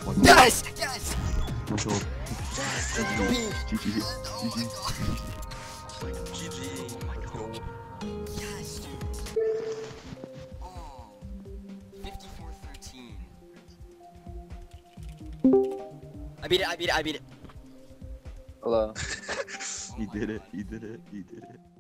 Yes! Yes! Control. GG. Yes, dude. Oh. 54-13. I beat it. Hello. He did it. He did it. He did it.